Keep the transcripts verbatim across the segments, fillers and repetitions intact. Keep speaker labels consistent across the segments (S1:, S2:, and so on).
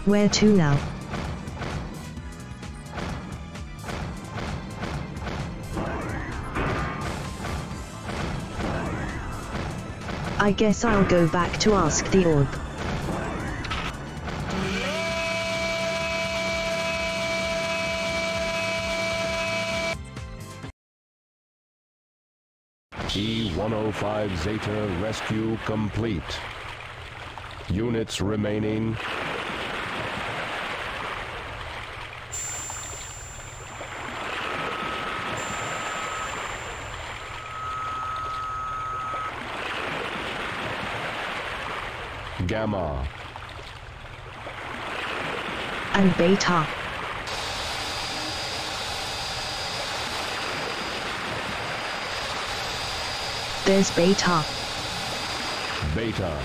S1: Where to now? I guess I'll go back to ask the orb.
S2: E one oh five Zeta rescue complete. Units remaining. Gamma.
S1: And Beta. There's Beta.
S2: Beta.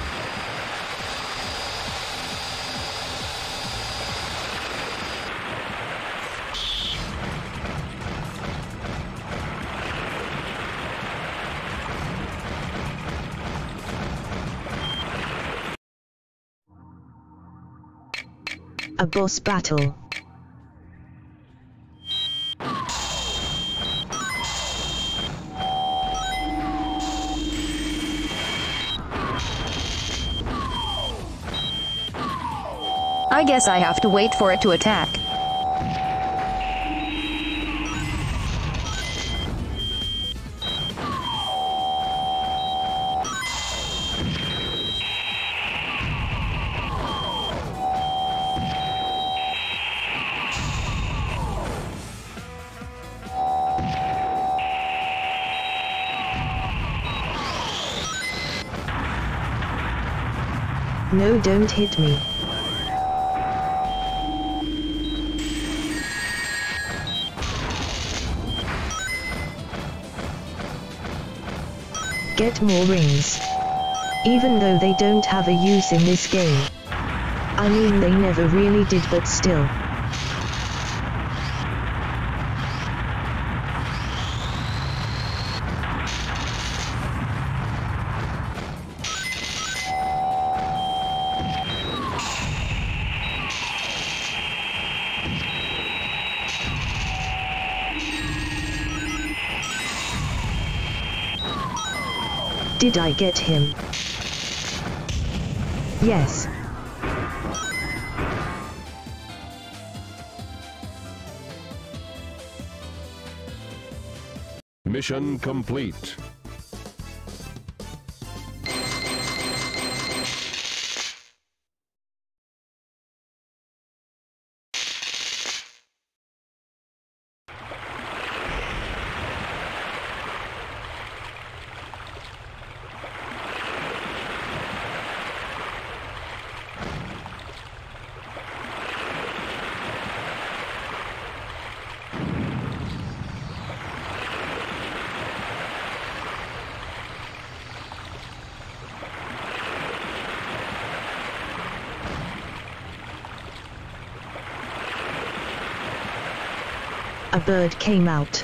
S1: A boss battle.
S3: I guess I have to wait for it to attack.
S1: No, don't hit me. Get more rings. Even though they don't have a use in this game. I mean, they never really did, but still. Did I get him? Yes.
S2: Mission complete.
S1: A bird came out.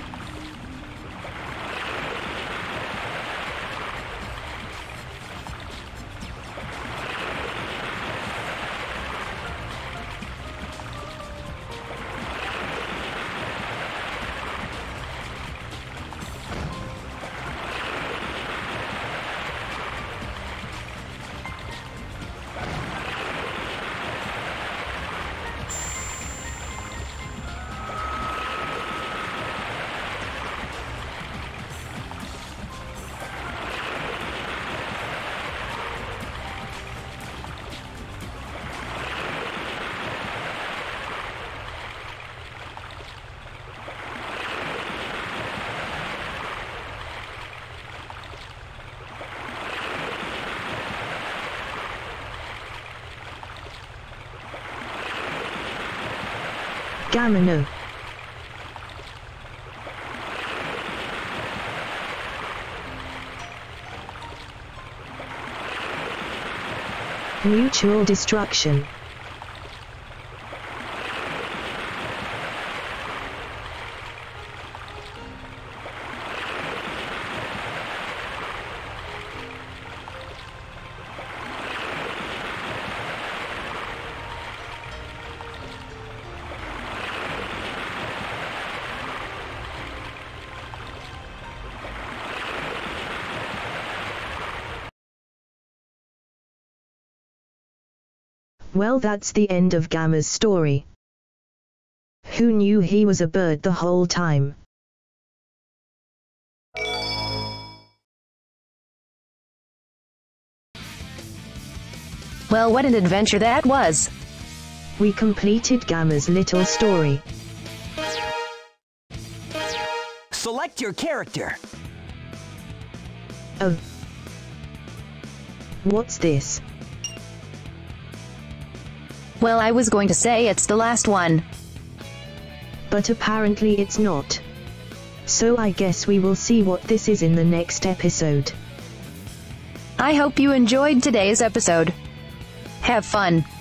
S1: Gamma no. Mutual destruction. Well, that's the end of Gamma's story. Who knew he was a bird the whole time?
S3: Well, what an adventure that was.
S1: We completed Gamma's little story.
S4: Select your character.
S1: Oh. What's this?
S3: Well, I was going to say it's the last one.
S1: But apparently it's not. So I guess we will see what this is in the next episode.
S3: I hope you enjoyed today's episode. Have fun.